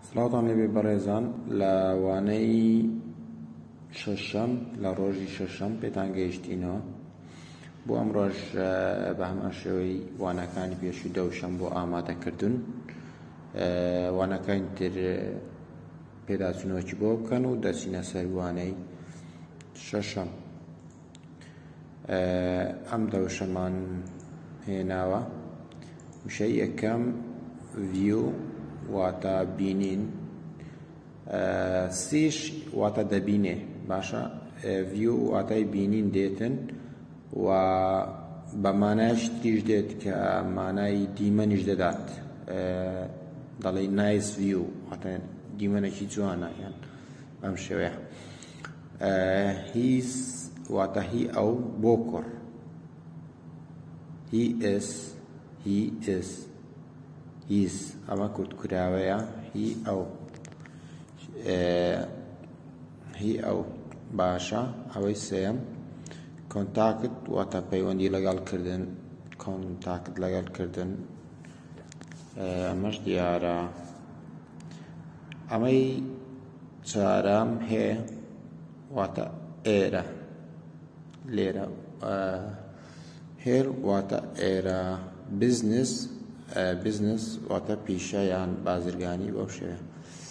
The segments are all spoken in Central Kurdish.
سڵاوتان لێبێ بەڕێزان لە وانەی شەشەم لە ڕۆژی شەشەم پێتان گەیشتینەوە بۆ ئەم ڕۆژ بە هەمان شێوەی وانەکانی پێشوو دەوشەم بۆ ئامادەکردن وانەکانی تر پێداچوونەوەکی بۆ بکەن و دەچینە سەر وانەی شەشەم. ئەم دەوشەمان هێناوە وشەی یەکەم ڤیو واتە بینین، سیش واتە دەبینێ باشە، ڤیو واتای بینین دێتن و بە مانایش تریش دێت کە مانای دیمەنیش دەدات، دەڵێ نایس ڤیو واتە دیمەنێکی جوانە یان بەم شێوەیە. هیس واتە هی ئەو بۆ کوڕ، هی ئس هی ئس هیس ئەمە کورتکراوەیە، هی ئەو هی ئەو باشە. ئەوەی سێم کۆنتاکت واتە پەیوەندی لەگەڵکردن، کۆنتاکت لەگەڵکردن ئەمەش دیارە. ئەمەی چوارەم هێ واتە ئێرە، لێرە هێر واتە ئێرە. بزنس واتە پیشە یان بازرگانی بەو شێوەیە.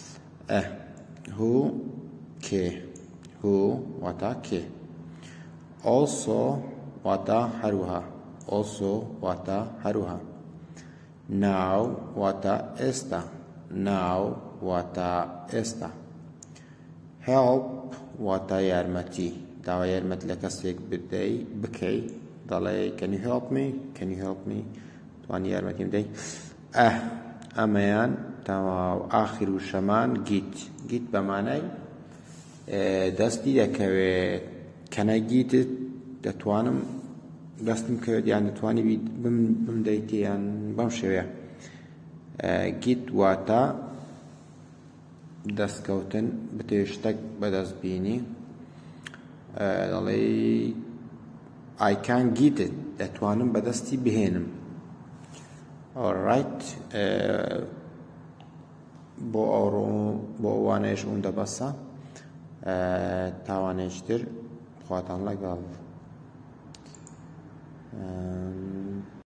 هو کێ، هو واتە کێ. also واتە هەروەها، also واتە هەروەها. now واتە ئێستا، now واتە ئێستا. help واتە یارمەتی، داوای یارمەتی لە کەسێک بکەی، دەڵێ can you help me، can you help me، توانی یارمەتی بدەی. ئەمەیان تەواو. ئاخر وشەمان گیت بە مانای دەستی دەکەوێت. کەنە گیتت دەتوانم دەستم کەوێت یان دەتوانی بمدەیت یان بەم شێوەیە. گیت واتە دەستکەوتن، بتێ شتێک بەدەست بینی، دەڵێ I can get it، دەتوانم بەدەستی بهێنم. alright، بۆ وانەیەش ئەوەندە بەسە. تاوانێشتر خواتان لەگەڵ.